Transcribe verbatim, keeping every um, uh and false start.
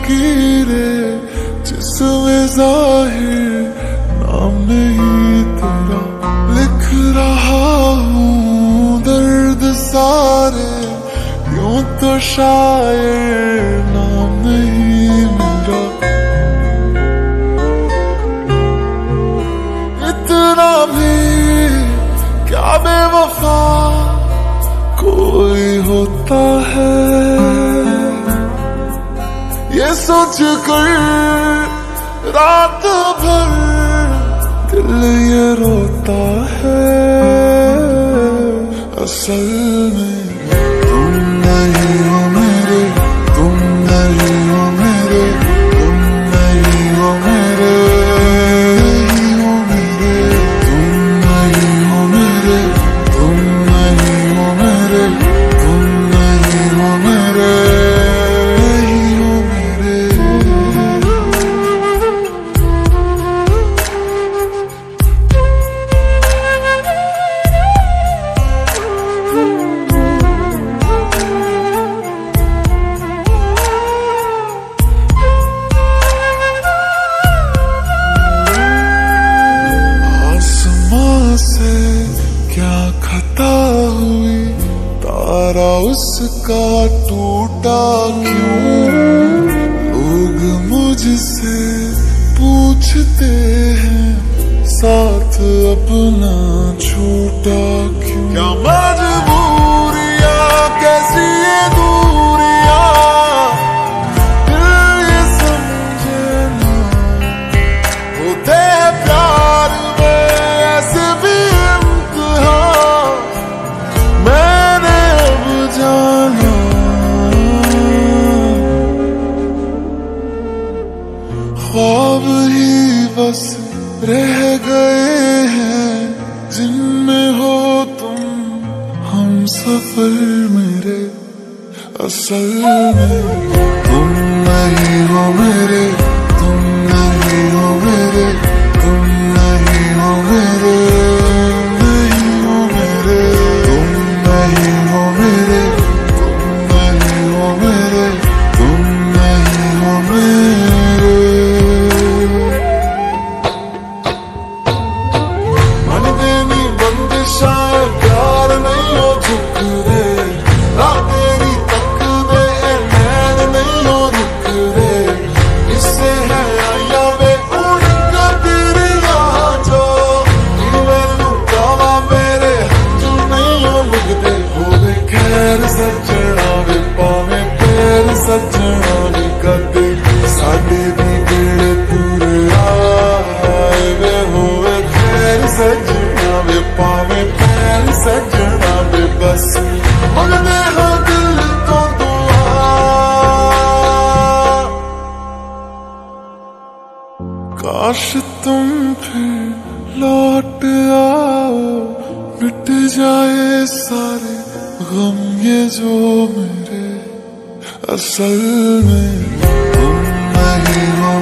लकीरें जिसमें जाहिर नाम नहीं तेरा, लिख रहा हूँ दर्द सारे यूं तो शायर नाम नहीं मेरा। इतना भी क्या बेवफा कोई होता है, ये सोच कर रात भर दिल ये रोता है। असल में तुम नहीं हो मेरे, तुम नहीं हो मेरे, तुम नहीं हो मेरे, नहीं हो मेरे, तुम नहीं हो मेरे, तुम नहीं हो मेरे, तुम नहीं हो मेरे, नहीं हो मेरे। आसमां से क्या खता हुई, तारा उसका टूटा क्यों? लोग मुझसे पूछते हैं साथ अपना छूटा क्यों? क्या मजबूरियां कैसी ये दूरियां, दिल ये समझे ना, होते हैं प्यार में ऐसे भी इम्तिहान, मैंने अब जाना। ख्वाब ही बस रह गए हैं जिनमें हो तुम हम सफर मेरे। असल में तुम नहीं हो मेरे, तुम नहीं हो मेरे, तुम नहीं हो मेरे, नहीं हो मेरे, तुम नहीं हो मेरे, तुम नहीं हो मेरे, तुम नहीं हो मेरे। मन देनी बंदिशां प्यार नहीं हो झुक रे, रात तेरी तक दे नैन नहीं हो रुक रे, इससे है आया वे उड़ तेरी जो मैनू कावा मेरे जो नहीं हो लगते होवे खैर सजना वे पावे पैर सजना वे कदे साडे भी बेड़े पूरे आए वे होवे खैर सजना वे पावे पैर सजना वे बस मंगदे हो दिल तो दुआ। काश तुम फिर लौट आओ, मिट जाए सारे गम ये जो मेरे। असल में तुम नहीं हो